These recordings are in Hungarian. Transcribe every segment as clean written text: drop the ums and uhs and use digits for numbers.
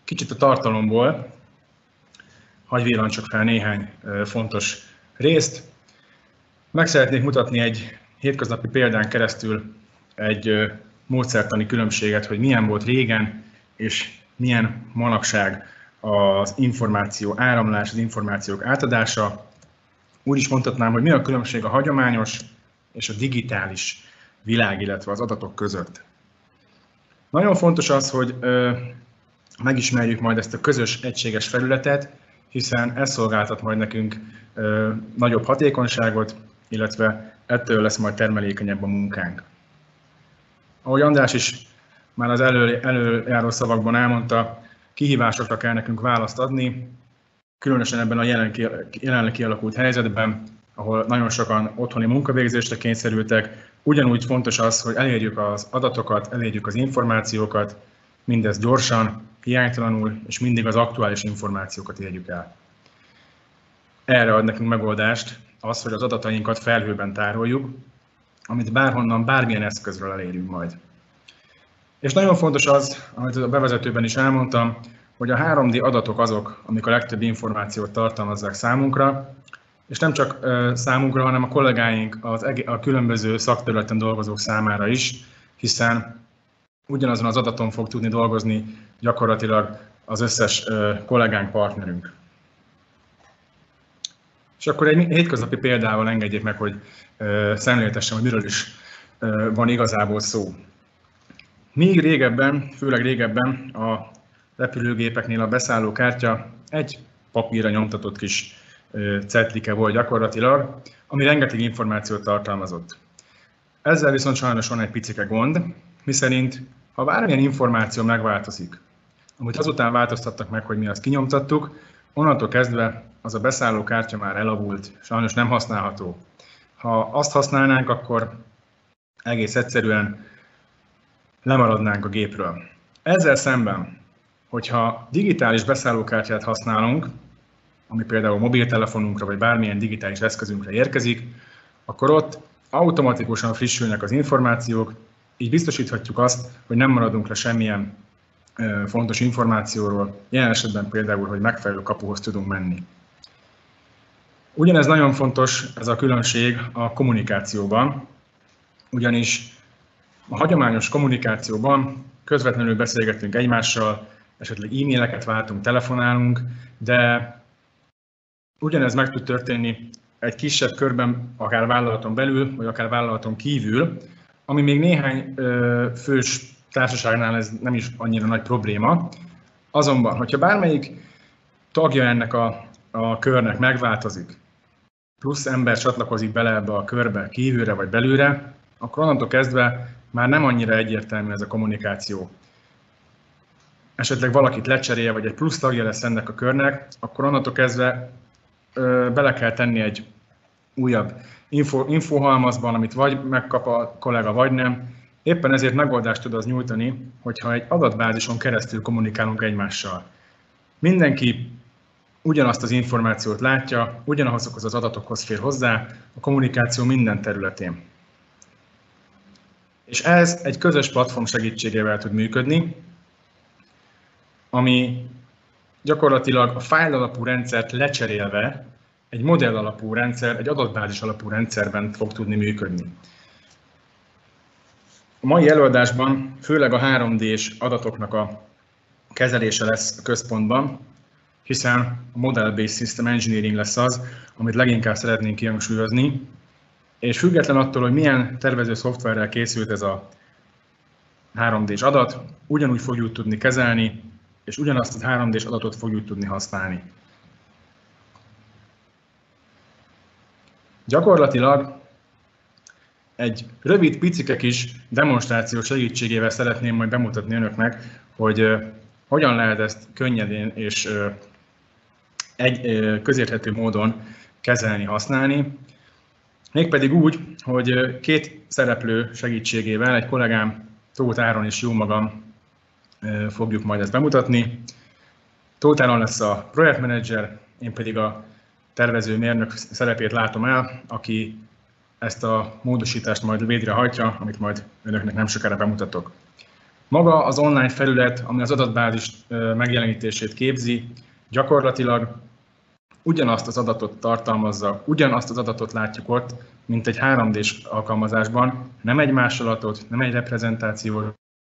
Kicsit a tartalomból, hagy villancsak fel néhány fontos részt. Meg szeretnék mutatni egy hétköznapi példán keresztül egy módszertani különbséget, hogy milyen volt régen, és milyen manapság az információ áramlás, az információk átadása. Úgy is mondhatnám, hogy mi a különbség a hagyományos és a digitális világ, illetve az adatok között. Nagyon fontos az, hogy megismerjük majd ezt a közös, egységes felületet, hiszen ez szolgáltat majd nekünk nagyobb hatékonyságot, illetve ettől lesz majd termelékenyebb a munkánk. Ahogy András is már az előjáró szavakban elmondta, kihívásokra kell nekünk választ adni, különösen ebben a jelenleg kialakult helyzetben, ahol nagyon sokan otthoni munkavégzésre kényszerültek. Ugyanúgy fontos az, hogy elérjük az adatokat, elérjük az információkat, mindez gyorsan, hiánytalanul, és mindig az aktuális információkat érjük el. Erre ad nekünk megoldást az, hogy az adatainkat felhőben tároljuk, amit bárhonnan, bármilyen eszközről elérjünk majd. És nagyon fontos az, amit a bevezetőben is elmondtam, hogy a 3D adatok azok, amik a legtöbb információt tartalmazzák számunkra, és nem csak számunkra, hanem a kollégáink, a különböző szakterületen dolgozók számára is, hiszen ugyanazon az adaton fog tudni dolgozni gyakorlatilag az összes kollégánk, partnerünk. És akkor egy hétköznapi példával engedjék meg, hogy szemléltessem, hogy miről is van igazából szó. Míg régebben, főleg régebben a repülőgépeknél a beszállókártya egy papírra nyomtatott kis cetlike volt gyakorlatilag, ami rengeteg információt tartalmazott. Ezzel viszont sajnos van egy picike gond, miszerint ha bármilyen információ megváltozik, amit azután változtattak meg, hogy mi azt kinyomtattuk, onnantól kezdve az a beszállókártya már elavult, sajnos nem használható. Ha azt használnánk, akkor egész egyszerűen lemaradnánk a gépről. Ezzel szemben, hogyha digitális beszállókártyát használunk, ami például mobiltelefonunkra vagy bármilyen digitális eszközünkre érkezik, akkor ott automatikusan frissülnek az információk, így biztosíthatjuk azt, hogy nem maradunk le semmilyen fontos információról, jelen esetben például, hogy megfelelő kapuhoz tudunk menni. Ugyanez nagyon fontos, ez a különbség a kommunikációban, ugyanis a hagyományos kommunikációban közvetlenül beszélgetünk egymással, esetleg e-maileket váltunk, telefonálunk, de ugyanez meg tud történni egy kisebb körben, akár vállalaton belül, vagy akár vállalaton kívül, ami még néhány fős társaságnál ez nem is annyira nagy probléma. Azonban, hogyha bármelyik tagja ennek a körnek megváltozik, plusz ember csatlakozik bele ebbe a körbe kívülre vagy belülre, akkor onnantól kezdve már nem annyira egyértelmű ez a kommunikáció. Esetleg valakit lecserél, vagy egy plusz tagja lesz ennek a körnek, akkor onnantól kezdve bele kell tenni egy újabb infohalmazban, amit vagy megkap a kollega, vagy nem. Éppen ezért megoldást tud az nyújtani, hogyha egy adatbázison keresztül kommunikálunk egymással. Mindenki ugyanazt az információt látja, ugyanazokhoz az adatokhoz fér hozzá a kommunikáció minden területén. És ez egy közös platform segítségével tud működni, ami gyakorlatilag a fájl alapú rendszert lecserélve egy modell alapú rendszer, egy adatbázis alapú rendszerben fog tudni működni. A mai előadásban főleg a 3D-s adatoknak a kezelése lesz a központban, hiszen a Model-Based System Engineering lesz az, amit leginkább szeretnénk kihangsúlyozni, és független attól, hogy milyen tervező szoftverrel készült ez a 3D-s adat, ugyanúgy fogjuk tudni kezelni, és ugyanazt a 3D-s adatot fogjuk tudni használni. Gyakorlatilag egy rövid, picike kis demonstráció segítségével szeretném majd bemutatni önöknek, hogy hogyan lehet ezt könnyedén és közérthető módon kezelni, használni. Mégpedig úgy, hogy két szereplő segítségével, egy kollégám, Tóth Áron és jó magam fogjuk majd ezt bemutatni. Tóth Áron lesz a projektmenedzser, én pedig a tervező mérnök szerepét látom el, aki ezt a módosítást majd végrehajtja, amit majd önöknek nem sokára bemutatok. Maga az online felület, ami az adatbázis megjelenítését képzi, gyakorlatilag ugyanazt az adatot tartalmazza, ugyanazt az adatot látjuk ott, mint egy 3D-s alkalmazásban, nem egy másolatot, nem egy reprezentációt.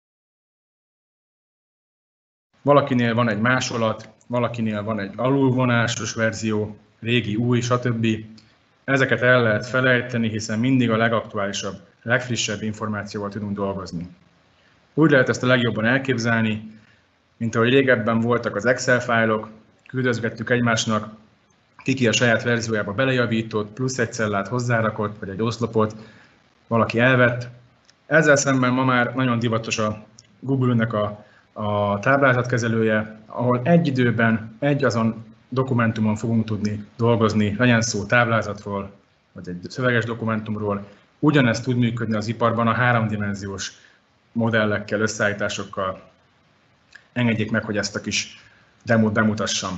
Valakinél van egy másolat, valakinél van egy alulvonásos verzió, régi, új, stb. Ezeket el lehet felejteni, hiszen mindig a legaktuálisabb, legfrissebb információval tudunk dolgozni. Úgy lehet ezt a legjobban elképzelni, mint ahogy régebben voltak az Excel fájlok, küldözgettük egymásnak, ki a saját verziójába belejavított, plusz egy cellát hozzárakott, vagy egy oszlopot, valaki elvett. Ezzel szemben ma már nagyon divatos a Google-nek a táblázatkezelője, ahol egy időben azon dokumentumon fogunk tudni dolgozni, legyen szó táblázatról, vagy egy szöveges dokumentumról. Ugyanezt tud működni az iparban a 3D-s modellekkel, összeállításokkal. Engedjék meg, hogy ezt a kis demót bemutassam.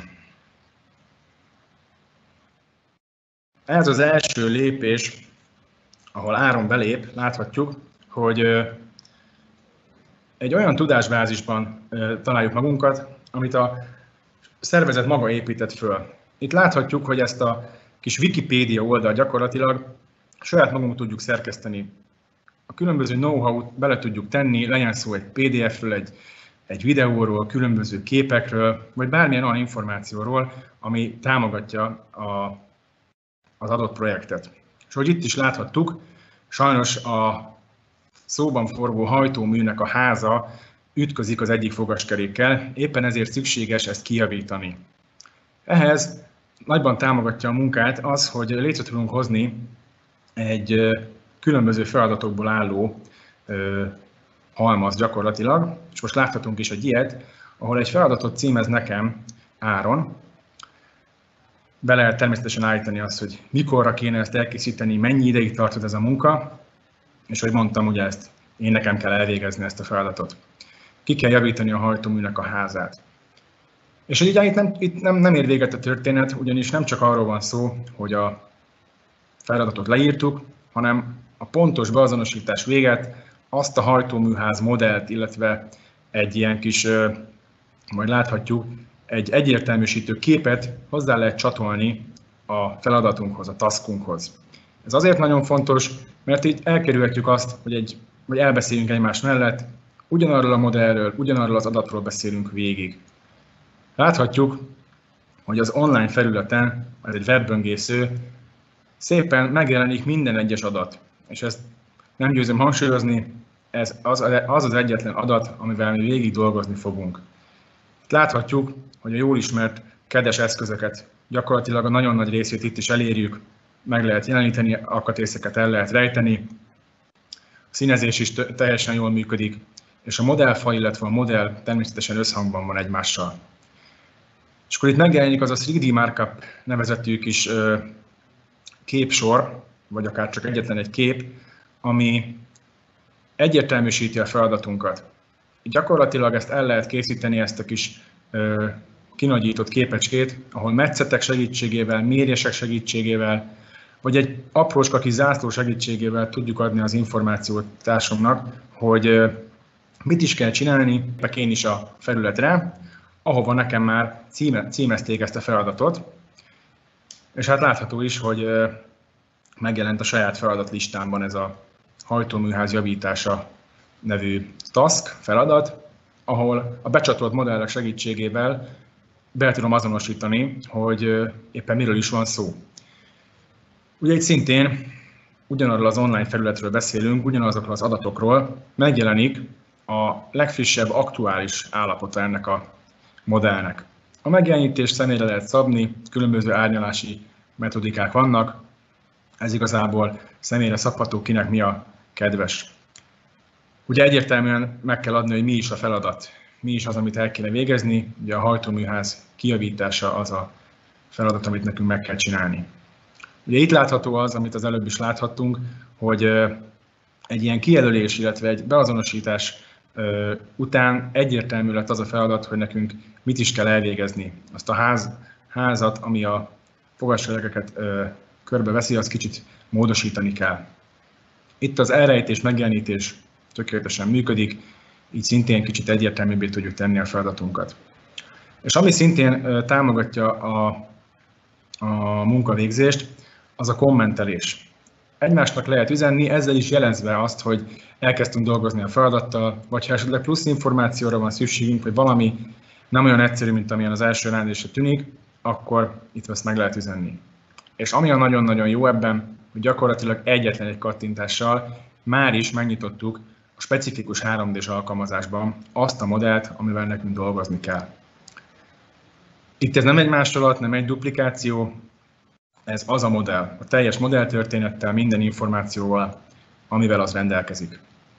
Ez az első lépés, ahol Áron belép, láthatjuk, hogy egy olyan tudásbázisban találjuk magunkat, amit a szervezet maga épített föl. Itt láthatjuk, hogy ezt a kis Wikipédia oldal gyakorlatilag saját magunk tudjuk szerkeszteni. A különböző know-how-t bele tudjuk tenni, legyen szó egy PDF-ről, egy videóról, különböző képekről, vagy bármilyen olyan információról, ami támogatja az adott projektet. És hogy itt is láthattuk, sajnos a szóban forgó hajtóműnek a háza ütközik az egyik fogaskerékkel, éppen ezért szükséges ezt kijavítani. Ehhez nagyban támogatja a munkát az, hogy létre tudunk hozni egy különböző feladatokból álló halmaz gyakorlatilag, és most láthatunk is egy ilyet, ahol egy feladatot címez nekem Áron. Be lehet természetesen állítani azt, hogy mikorra kéne ezt elkészíteni, mennyi ideig tartod ez a munka, és ahogy mondtam, ugye nekem kell elvégezni ezt a feladatot. Ki kell javítani a hajtóműnek a házát. És ugye itt nem ér véget a történet, ugyanis nem csak arról van szó, hogy a feladatot leírtuk, hanem a pontos beazonosítás véget azt a hajtóműház modellt, illetve egy ilyen kis, majd láthatjuk, egy egyértelműsítő képet hozzá lehet csatolni a feladatunkhoz, a taskunkhoz. Ez azért nagyon fontos, mert így elkerülhetjük azt, hogy elbeszéljünk egymás mellett, ugyanarról a modellről, ugyanarról az adatról beszélünk végig. Láthatjuk, hogy az online felületen, ez egy webböngésző, szépen megjelenik minden egyes adat. És ezt nem győzöm hangsúlyozni, ez az egyetlen adat, amivel mi végig dolgozni fogunk. Itt láthatjuk, hogy a jól ismert kedves eszközöket gyakorlatilag a nagyon nagy részét itt is elérjük, meg lehet jeleníteni, alkatrészeket el lehet rejteni, a színezés is teljesen jól működik, és a modellfaj, illetve a modell természetesen összhangban van egymással. És akkor itt megjelenik az a 3D Markup nevezetű kis képsor, vagy akár csak egyetlen egy kép, ami egyértelműsíti a feladatunkat. Gyakorlatilag ezt el lehet készíteni, ezt a kis kinagyított képecskét, ahol metszetek segítségével, mérések segítségével, vagy egy aprócska kis zászló segítségével tudjuk adni az információt társunknak, hogy mit is kell csinálni, én is a felületre, ahova nekem már címezték ezt a feladatot. És hát látható is, hogy megjelent a saját feladatlistámban ez a hajtóműház javítása nevű task, feladat, ahol a becsatolt modellek segítségével be tudom azonosítani, hogy éppen miről is van szó. Ugye itt szintén ugyanarról az online felületről beszélünk, ugyanazokról az adatokról, megjelenik a legfrissebb aktuális állapota ennek a modellnek. A megjelenítést személyre lehet szabni, különböző árnyalási metodikák vannak, ez igazából személyre szabható, kinek mi a kedves. Ugye egyértelműen meg kell adni, hogy mi is a feladat, mi is az, amit el kéne végezni, ugye a hajtóműház kijavítása az a feladat, amit nekünk meg kell csinálni. Ugye itt látható az, amit az előbb is láthattunk, hogy egy ilyen kijelölés, illetve egy beazonosítás után egyértelmű lett az a feladat, hogy nekünk mit is kell elvégezni. Azt a házat, ami a fogaskerekeket körbeveszi, azt kicsit módosítani kell. Itt az elrejtés, megjelenítés tökéletesen működik. így szintén kicsit egyértelműbbé tudjuk tenni a feladatunkat. És ami szintén támogatja a munkavégzést, az a kommentelés. Egymásnak lehet üzenni, ezzel is jelezve azt, hogy elkezdtünk dolgozni a feladattal, vagy ha esetleg plusz információra van szükségünk, vagy valami nem olyan egyszerű, mint amilyen az első ránézésre tűnik, akkor itt ezt meg lehet üzenni. És ami a nagyon-nagyon jó ebben, hogy gyakorlatilag egyetlen egy kattintással már is megnyitottuk a specifikus 3D-s alkalmazásban azt a modellt, amivel nekünk dolgozni kell. Itt ez nem egy másolat, nem egy duplikáció, ez az a modell, a teljes modelltörténettel, minden információval, amivel az rendelkezik.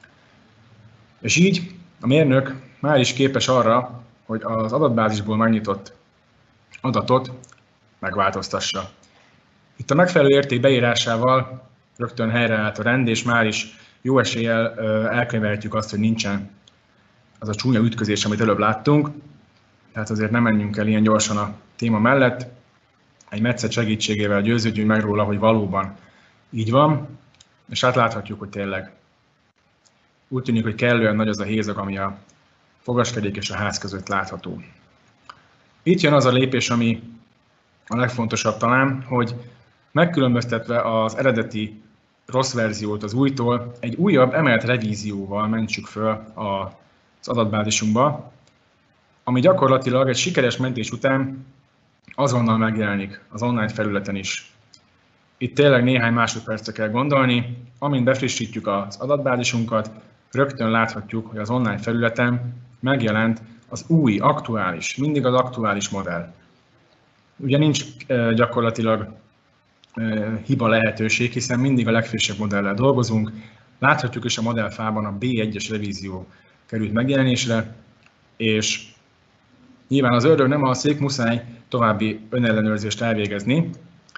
És így a mérnök már is képes arra, hogy az adatbázisból megnyitott adatot megváltoztassa. Itt a megfelelő érték beírásával rögtön helyreállt a rend, és már is jó eséllyel elkönyvelhetjük azt, hogy nincsen az a csúnya ütközés, amit előbb láttunk. Tehát azért nem menjünk el ilyen gyorsan a téma mellett. Egy metszet segítségével győződjünk meg róla, hogy valóban így van, és hát láthatjuk, hogy tényleg úgy tűnik, hogy kellően nagy az a hézag, ami a fogaskerék és a ház között látható. Itt jön az a lépés, ami a legfontosabb talán, hogy megkülönböztetve az eredeti rossz verziót az újtól, egy újabb emelt revízióval mentsük föl az adatbázisunkba, ami gyakorlatilag egy sikeres mentés után azonnal megjelenik az online felületen is. Itt tényleg néhány másodpercre kell gondolni, amint befrissítjük az adatbázisunkat, rögtön láthatjuk, hogy az online felületen megjelent az új, aktuális, mindig az aktuális modell. Ugye nincs gyakorlatilag hiba lehetőség, hiszen mindig a legfrissebb modellel dolgozunk. Láthatjuk is a modellfában a B1-es revízió került megjelenésre, és nyilván az ördög nem alszik, muszáj további önellenőrzést elvégezni.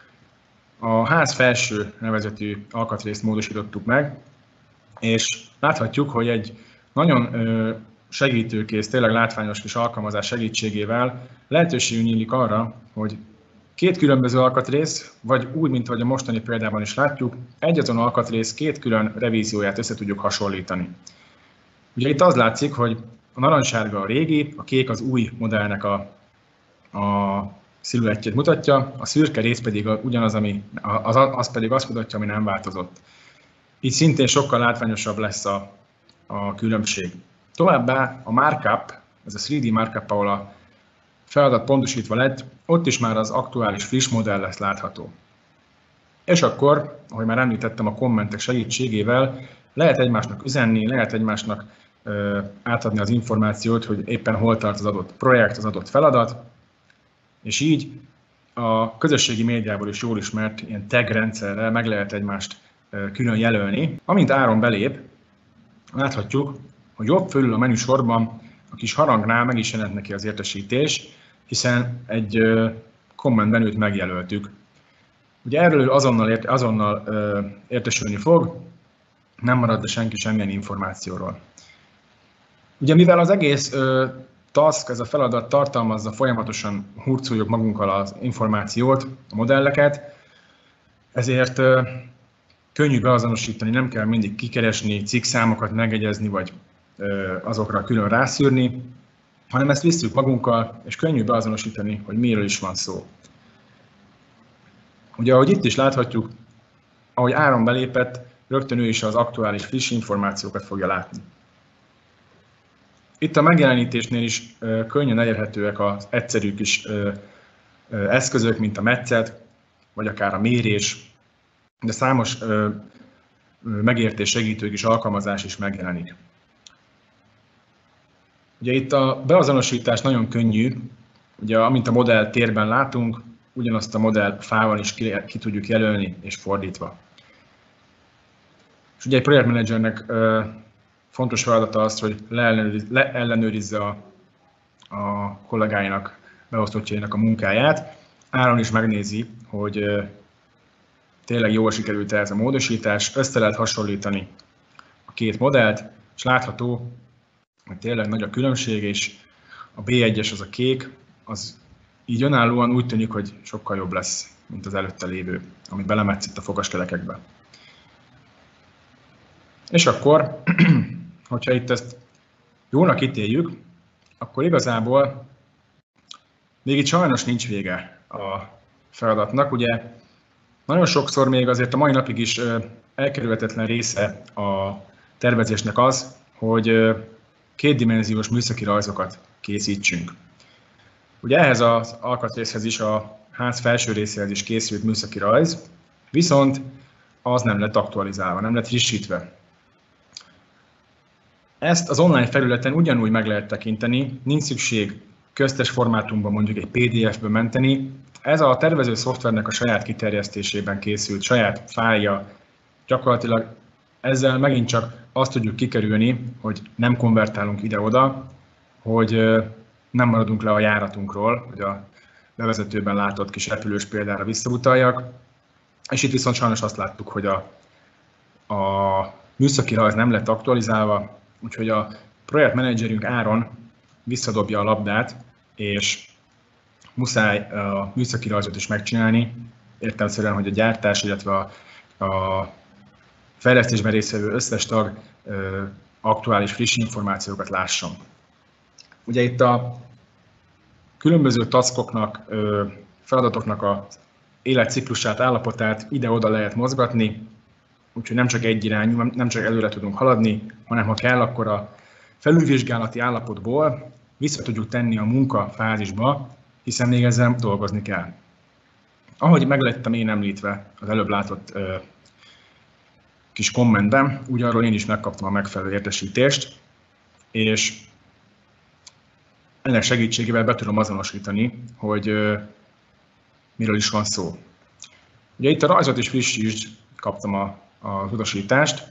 A ház felső nevezetű alkatrészt módosítottuk meg, és láthatjuk, hogy egy nagyon segítőkész, tényleg látványos kis alkalmazás segítségével lehetőségünk nyílik arra, hogy két különböző alkatrész, vagy úgy, mint ahogy a mostani példában is látjuk, egyazon alkatrész két külön revízióját össze tudjuk hasonlítani. Ugye itt az látszik, hogy a narancssárga a régi, a kék az új modellnek a sziluettjét mutatja, a szürke rész pedig ugyanaz, az pedig azt mutatja, ami nem változott. Így szintén sokkal látványosabb lesz a különbség. Továbbá a markup, ez a 3D markup, ahol a feladat pontosítva lett, ott is már az aktuális friss modell lesz látható. És akkor, ahogy már említettem, a kommentek segítségével lehet egymásnak üzenni, lehet egymásnak átadni az információt, hogy éppen hol tart az adott projekt, az adott feladat, és így a közösségi médiából is jól ismert ilyen tag rendszerrel meg lehet egymást külön jelölni. Amint Áron belép, láthatjuk, hogy jobb fölül a menüsorban a kis harangnál meg is jelent neki az értesítés, hiszen egy kommentben őt megjelöltük. Ugye erről azonnal értesülni fog, nem marad le senki semmilyen információról. Ugye mivel az egész task, ez a feladat tartalmazza, folyamatosan hurcoljuk magunkkal az információt, a modelleket, ezért könnyű beazonosítani, nem kell mindig kikeresni, cikkszámokat megegyezni, vagy azokra külön rászűrni, hanem ezt visszük magunkkal, és könnyű beazonosítani, hogy miről is van szó. Ugye, ahogy itt is láthatjuk, ahogy Áron belépett, rögtön ő is az aktuális, friss információkat fogja látni. Itt a megjelenítésnél is könnyen elérhetőek az egyszerű kis eszközök, mint a metszet, vagy akár a mérés, de számos megértés segítő kis alkalmazás is megjelenik. Ugye itt a beazonosítás nagyon könnyű, ugye amint a modell térben látunk, ugyanazt a modell fával is ki tudjuk jelölni, és fordítva. És ugye egy projektmenedzsernek fontos feladata az, hogy leellenőrizze a kollégáinak, beosztottjainak a munkáját. Áron is megnézi, hogy tényleg jól sikerült ez a módosítás, össze lehet hasonlítani a két modellt, és látható, hogy tényleg nagy a különbség, és a B1-es, az a kék, az így önállóan úgy tűnik, hogy sokkal jobb lesz, mint az előtte lévő, amit belemetsz itt a fogaskerekekbe. És akkor, hogyha itt ezt jónak ítéljük, akkor igazából még itt sajnos nincs vége a feladatnak. Ugye nagyon sokszor még azért a mai napig is elkerülhetetlen része a tervezésnek az, hogy kétdimenziós műszaki rajzokat készítsünk. Ugye ehhez az alkatrészhez is, a ház felső részéhez is készült műszaki rajz, viszont az nem lett aktualizálva, nem lett frissítve. Ezt az online felületen ugyanúgy meg lehet tekinteni, nincs szükség köztes formátumban mondjuk egy PDF-be menteni. Ez a tervező szoftvernek a saját kiterjesztésében készült, saját fájlja, gyakorlatilag ezzel megint csak azt tudjuk kikerülni, hogy nem konvertálunk ide-oda, hogy nem maradunk le a járatunkról, hogy a bevezetőben látott kis repülős példára visszautaljak. És itt viszont sajnos azt láttuk, hogy a műszaki rajz nem lett aktualizálva, úgyhogy a projektmenedzserünk Áron visszadobja a labdát, és muszáj a műszaki rajzot is megcsinálni, értelemszerűen, hogy a gyártás, illetve a fejlesztésben résztvevő összes tag aktuális, friss információkat lásson. Ugye itt a különböző taskoknak, feladatoknak az életciklusát, állapotát ide-oda lehet mozgatni, úgyhogy nem csak egy irányú, nem csak előre tudunk haladni, hanem ha kell, akkor a felülvizsgálati állapotból vissza tudjuk tenni a munkafázisba, hiszen még ezzel dolgozni kell. Ahogy meglettem én említve az előbb látott kis kommentben, úgy arról én is megkaptam a megfelelő értesítést, és ennek segítségével be tudom azonosítani, hogy miről is van szó. Ugye itt a rajzot is frissítsd, kaptam az utasítást,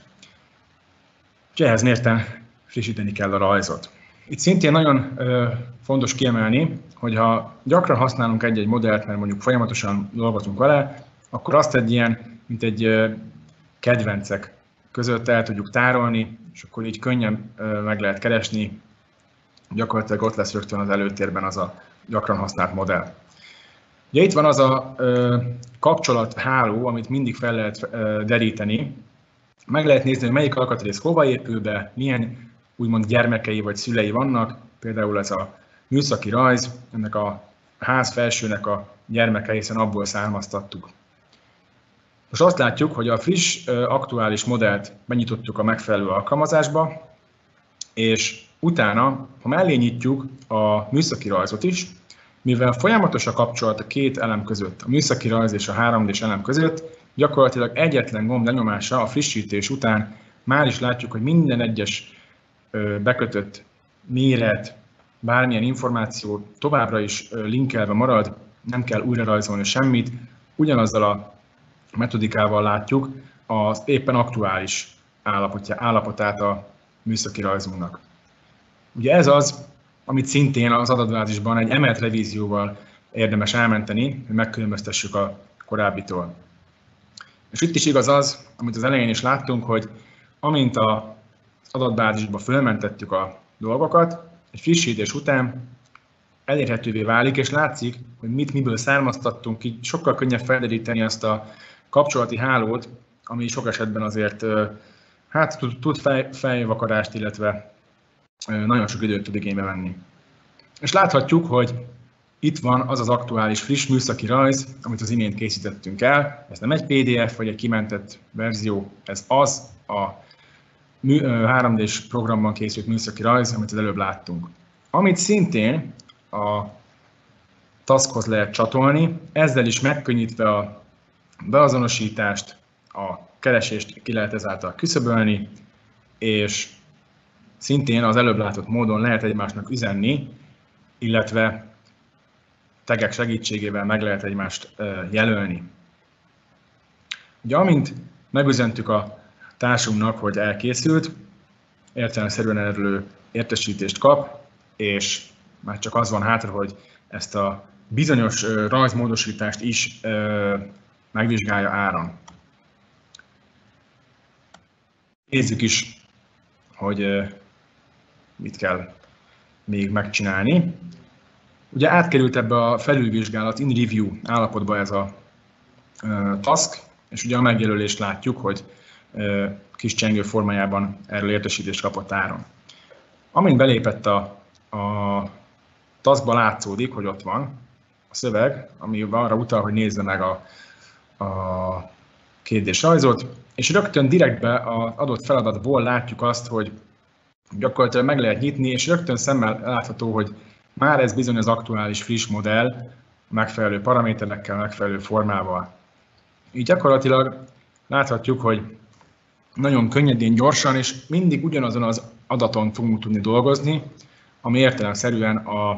és ehhez mérten frissíteni kell a rajzot. Itt szintén nagyon fontos kiemelni, hogy ha gyakran használunk egy-egy modellt, mert mondjuk folyamatosan dolgozunk vele, akkor azt egy ilyen, mint egy kedvencek között el tudjuk tárolni, és akkor így könnyen meg lehet keresni, gyakorlatilag ott lesz rögtön az előtérben az a gyakran használt modell. Ugye itt van az a kapcsolatháló, amit mindig fel lehet deríteni. Meg lehet nézni, hogy melyik alkatrész hova épül be, milyen úgymond gyermekei vagy szülei vannak. Például ez a műszaki rajz, ennek a ház felsőnek a gyermekei, hiszen abból származtattuk. Most azt látjuk, hogy a friss, aktuális modellt benyitottuk a megfelelő alkalmazásba, és utána, ha mellé nyitjuk a műszaki rajzot is, mivel folyamatos a kapcsolat a két elem között, a műszaki rajz és a 3D-s elem között, gyakorlatilag egyetlen gomb lenyomása a frissítés után már is látjuk, hogy minden egyes bekötött méret, bármilyen információ továbbra is linkelve marad, nem kell újra rajzolni semmit, ugyanazzal a metodikával látjuk az éppen aktuális állapotát a műszaki rajzunknak. Ugye ez az, amit szintén az adatbázisban egy emelt revízióval érdemes elmenteni, hogy megkülönböztessük a korábbitól. És itt is igaz az, amit az elején is láttunk, hogy amint az adatbázisba fölmentettük a dolgokat, egy frissítés után elérhetővé válik, és látszik, hogy miből származtattunk, így sokkal könnyebb felderíteni azt a kapcsolati hálót, ami sok esetben azért tud fejvakarást, illetve nagyon sok időt tud igénybe venni. És láthatjuk, hogy itt van az az aktuális friss műszaki rajz, amit az imént készítettünk el. Ez nem egy PDF vagy egy kimentett verzió, ez az a 3D-s programban készült műszaki rajz, amit az előbb láttunk. Amit szintén a taskhoz lehet csatolni, ezzel is megkönnyítve a beazonosítást, a keresést ki lehet ezáltal küszöbölni, és szintén az előbb látott módon lehet egymásnak üzenni, illetve tagek segítségével meg lehet egymást jelölni. Ugye amint megüzentük a társunknak, hogy elkészült, értelemszerűen erről értesítést kap, és már csak az van hátra, hogy ezt a bizonyos rajzmódosítást is megvizsgálja Áron. Nézzük is, hogy mit kell még megcsinálni. Ugye átkerült ebbe a felülvizsgálat, in review állapotba ez a task, és ugye a megjelölést látjuk, hogy kis csengő formájában erről értesítést kapott Áron. Amint belépett a taskba, látszódik, hogy ott van a szöveg, ami arra utal, hogy nézze meg a 2D rajzot, és rögtön direktbe az adott feladatból látjuk azt, hogy gyakorlatilag meg lehet nyitni, és rögtön szemmel látható, hogy már ez bizony az aktuális friss modell, megfelelő paraméterekkel, megfelelő formával. Így gyakorlatilag láthatjuk, hogy nagyon könnyedén, gyorsan, és mindig ugyanazon az adaton fogunk tudni dolgozni, ami értelemszerűen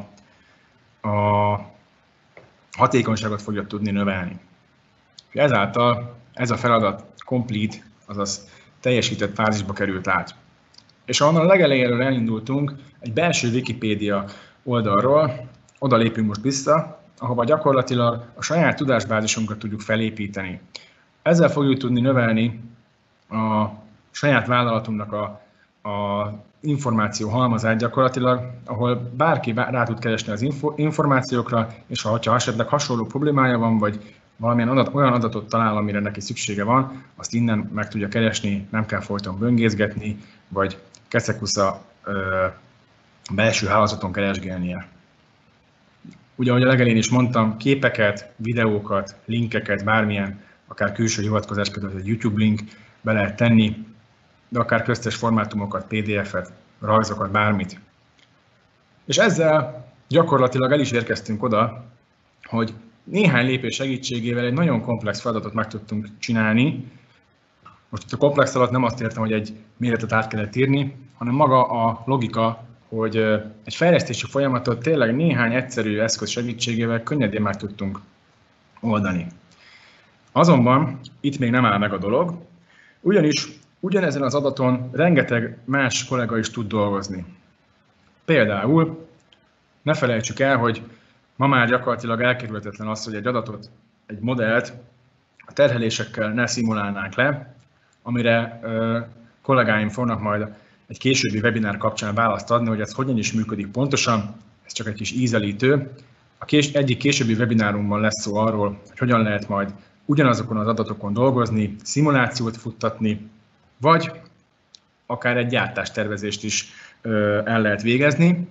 a hatékonyságot fogja tudni növelni. Ezáltal ez a feladat complete, azaz teljesített fázisba került át. És ahonnan a legelejéről elindultunk, egy belső Wikipédia oldalról, oda lépünk most vissza, ahova gyakorlatilag a saját tudásbázisunkat tudjuk felépíteni. Ezzel fogjuk tudni növelni a saját vállalatunknak a információ halmazát gyakorlatilag, ahol bárki rá tud keresni az információkra, és ha esetleg hasonló problémája van, vagy valamilyen olyan adatot talál, amire neki szüksége van, azt innen meg tudja keresni, nem kell folyton böngészgetni, vagy keszekusza belső hálózaton keresgélnie. Ugye, ahogy a legelején is mondtam, képeket, videókat, linkeket, bármilyen, akár külső hivatkozás, például egy YouTube link be lehet tenni, de akár köztes formátumokat, PDF-et, rajzokat, bármit. És ezzel gyakorlatilag el is érkeztünk oda, hogy néhány lépés segítségével egy nagyon komplex feladatot meg tudtunk csinálni. Most itt a komplex alatt nem azt értem, hogy egy méretet át kellett írni, hanem maga a logika, hogy egy fejlesztési folyamatot tényleg néhány egyszerű eszköz segítségével könnyedén meg tudtunk oldani. Azonban itt még nem áll meg a dolog, ugyanis ugyanezen az adaton rengeteg más kollega is tud dolgozni. Például ne felejtsük el, hogy ma már gyakorlatilag elkerülhetetlen az, hogy egy adatot, egy modellt a terhelésekkel ne szimulálnánk le, amire kollégáim fognak majd egy későbbi webinár kapcsán választ adni, hogy ez hogyan is működik pontosan, ez csak egy kis ízelítő. Egyik későbbi webinárunkban lesz szó arról, hogy hogyan lehet majd ugyanazokon az adatokon dolgozni, szimulációt futtatni, vagy akár egy gyártástervezést is el lehet végezni.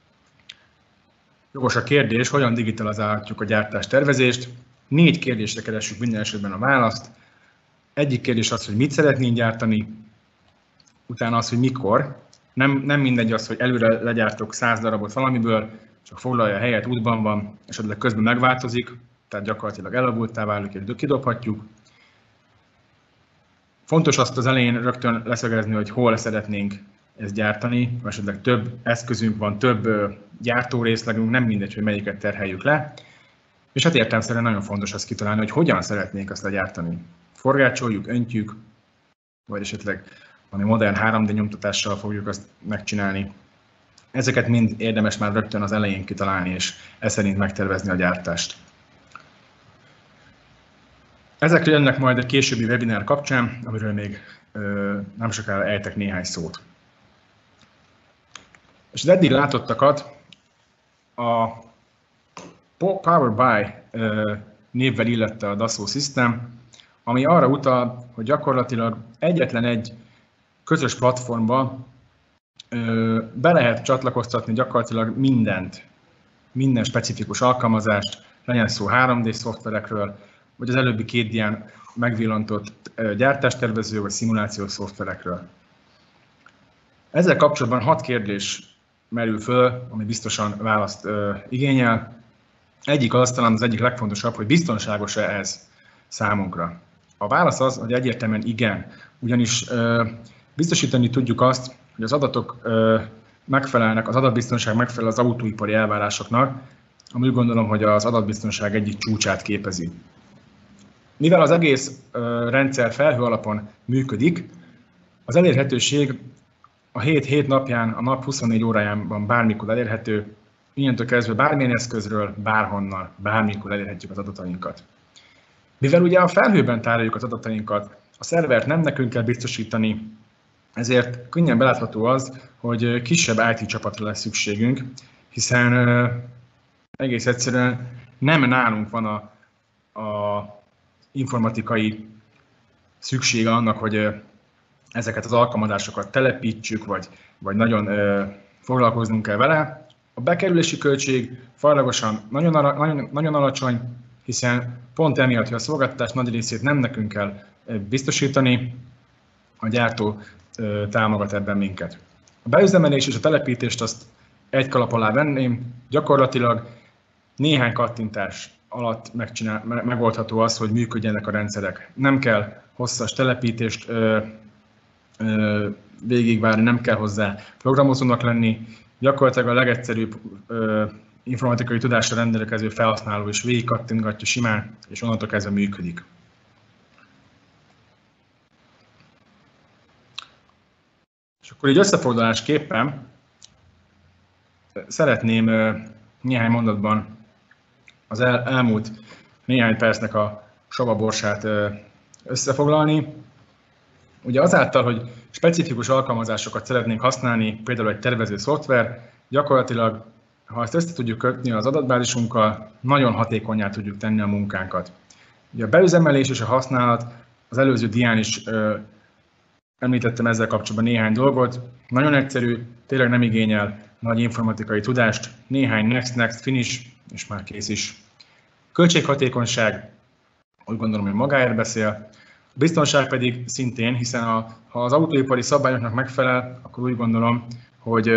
Jogos a kérdés, hogyan digitalizálhatjuk a gyártástervezést. 4 kérdésre keressük minden esetben a választ. Egyik kérdés az, hogy mit szeretnénk gyártani, utána az, hogy mikor. Nem mindegy az, hogy előre legyártok 100 darabot valamiből, csak foglalja a helyet, útban van, esetleg közben megváltozik, tehát gyakorlatilag elavultá válik, és kidobhatjuk. Fontos azt az elején rögtön leszögezni, hogy hol szeretnénk ezt gyártani, esetleg több eszközünk van, több gyártórészlegünk, nem mindegy, hogy melyiket terheljük le. És hát értelemszerűen nagyon fontos azt kitalálni, hogy hogyan szeretnénk azt legyártani. Forgácsoljuk, öntjük, vagy esetleg valami modern 3D nyomtatással fogjuk azt megcsinálni. Ezeket mind érdemes már rögtön az elején kitalálni, és ez szerint megtervezni a gyártást. Ezekről jönnek majd a későbbi webinár kapcsán, amiről még nem sokára ejtek néhány szót. És az eddig látottakat a Power BI névvel illette a Dassault System, ami arra utal, hogy gyakorlatilag egyetlen egy közös platformba be lehet csatlakoztatni gyakorlatilag mindent, minden specifikus alkalmazást, legyen szó 3D szoftverekről, vagy az előbbi 2 dián megvillantott gyártástervező vagy szimulációs szoftverekről. Ezzel kapcsolatban 6 kérdés merül föl, ami biztosan választ igényel. Egyik az talán az egyik legfontosabb, hogy biztonságos-e ez számunkra. A válasz az, hogy egyértelműen igen, ugyanis biztosítani tudjuk azt, hogy az adatok megfelelnek, az adatbiztonság megfelel az autóipari elvárásoknak, ami úgy gondolom, hogy az adatbiztonság egyik csúcsát képezi. Mivel az egész rendszer felhő alapon működik, az elérhetőség a 7 napján, a nap 24 órájában bármikor elérhető, innentől kezdve bármilyen eszközről, bárhonnan, bármikor elérhetjük az adatainkat. Mivel ugye a felhőben tároljuk az adatainkat, a szervert nem nekünk kell biztosítani, ezért könnyen belátható az, hogy kisebb IT csapatra lesz szükségünk, hiszen egész egyszerűen nem nálunk van a informatikai szüksége annak, hogy ezeket az alkalmazásokat telepítsük, vagy nagyon foglalkoznunk kell vele. A bekerülési költség fajlagosan nagyon alacsony, hiszen pont emiatt, hogy a szolgáltatás nagy részét nem nekünk kell biztosítani, a gyártó támogat ebben minket. A beüzemelés és a telepítést azt egy kalap alá venném, gyakorlatilag néhány kattintás alatt megoldható az, hogy működjenek a rendszerek. Nem kell hosszas telepítést végigvárni, nem kell hozzá programozónak lenni, gyakorlatilag a legegyszerűbb informatikai tudásra rendelkező felhasználó is végig kattintgatja simán, és onnantól kezdve működik. És akkor így összefoglalásképpen szeretném néhány mondatban az elmúlt néhány percnek a savaborsát összefoglalni. Ugye azáltal, hogy specifikus alkalmazásokat szeretnénk használni, például egy tervező szoftver, gyakorlatilag, ha ezt össze tudjuk kötni az adatbázisunkkal, nagyon hatékonnyá tudjuk tenni a munkánkat. Ugye a beüzemelés és a használat, az előző dián is említettem ezzel kapcsolatban néhány dolgot. Nagyon egyszerű, tényleg nem igényel nagy informatikai tudást, néhány next, finish, és már kész is. Költséghatékonyság, úgy gondolom, hogy magáért beszél. A biztonság pedig szintén, hiszen ha az autóipari szabályoknak megfelel, akkor úgy gondolom, hogy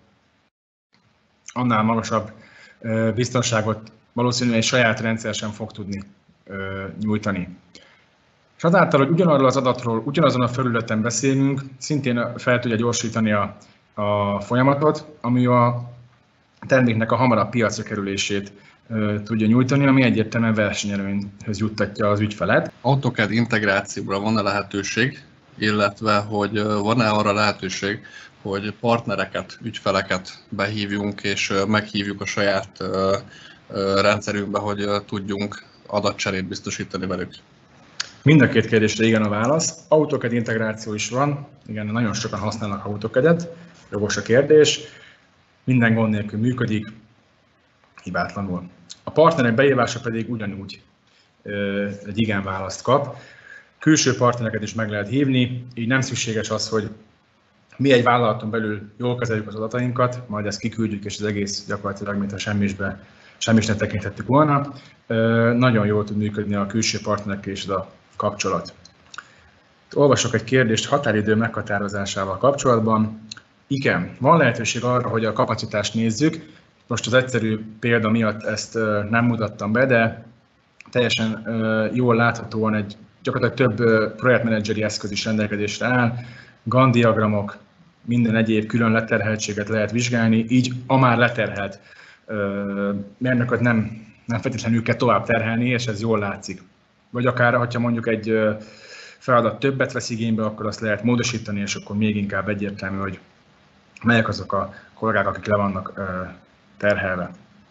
annál magasabb biztonságot valószínűleg egy saját rendszer sem fog tudni nyújtani. És azáltal, hogy ugyanarról az adatról, ugyanazon a felületen beszélünk, szintén fel tudja gyorsítani a folyamatot, ami a terméknek a hamarabb piacra kerülését tudja nyújtani, ami egyértelműen versenyelőnyhöz juttatja az ügyfelet. AutoCAD integrációra van-e lehetőség, illetve hogy van-e arra lehetőség, hogy partnereket, ügyfeleket behívjunk és meghívjuk a saját rendszerünkbe, hogy tudjunk adatcserét biztosítani velük? Mind a két kérdésre igen a válasz. AutoCAD integráció is van, igen, nagyon sokan használnak AutoCAD-et, jogos a kérdés, minden gond nélkül működik, hibátlanul. A partnerek beírása pedig ugyanúgy egy igen választ kap. Külső partnereket is meg lehet hívni, így nem szükséges az, hogy mi egy vállalaton belül jól kezeljük az adatainkat, majd ezt kiküldjük, és az egész gyakorlatilag, mintha semmisnek tekintettük volna. Nagyon jól tud működni a külső partnerekkel és a kapcsolat. Olvasok egy kérdést határidő meghatározásával kapcsolatban. Igen, van lehetőség arra, hogy a kapacitást nézzük. Most az egyszerű példa miatt ezt nem mutattam be, de teljesen jól láthatóan gyakorlatilag több projektmenedzseri eszköz is rendelkezésre áll. Gantt diagramok, minden egyéb külön leterheltséget lehet vizsgálni, így a már leterhelt mérnököt nem feltétlenül kell tovább terhelni, és ez jól látszik. Vagy akár, ha mondjuk egy feladat többet vesz igénybe, akkor azt lehet módosítani, és akkor még inkább egyértelmű, hogy melyek azok a kollégák, akik le vannak terhelve.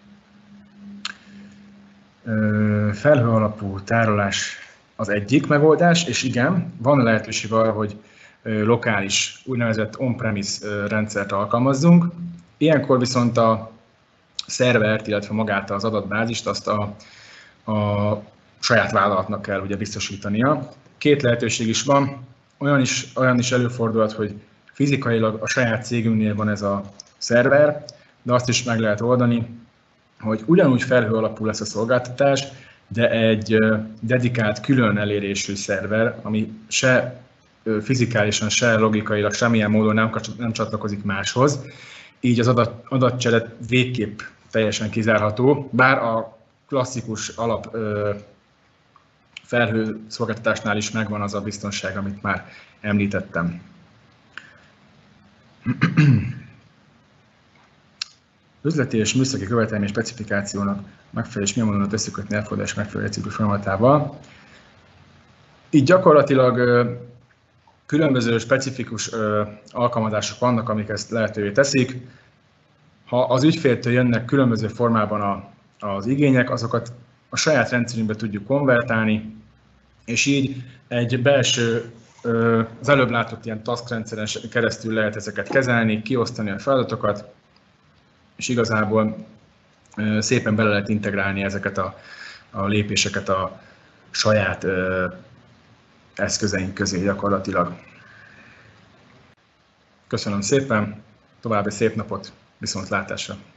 Felhő alapú tárolás az egyik megoldás, és igen, van lehetőség arra, hogy lokális, úgynevezett on-premise rendszert alkalmazzunk. Ilyenkor viszont a szervert, illetve magát az adatbázist azt a saját vállalatnak kell ugye biztosítania. Két lehetőség is van, olyan is előfordulhat, hogy fizikailag a saját cégünknél van ez a szerver, de azt is meg lehet oldani, hogy ugyanúgy felhő alapú lesz a szolgáltatás, de egy dedikált, külön elérésű szerver, ami se fizikálisan, se logikailag, semmilyen módon nem csatlakozik máshoz, így az adatcsere végképp teljesen kizárható, bár a klasszikus alap felhő szolgáltatásnál is megvan az a biztonság, amit már említettem. Üzleti és műszaki követelmény specifikációnak megfelelő és milyen módon összekötni elfogadás megfelelő ciklus folyamatával. Így gyakorlatilag különböző specifikus alkalmazások vannak, amik ezt lehetővé teszik. Ha az ügyféltől jönnek különböző formában az igények, azokat a saját rendszerünkbe tudjuk konvertálni, és így egy belső, az előbb látott ilyen task rendszeren keresztül lehet ezeket kezelni, kiosztani a feladatokat, és igazából szépen bele lehet integrálni ezeket a lépéseket a saját eszközeink közé gyakorlatilag. Köszönöm szépen! további szép napot, viszontlátásra!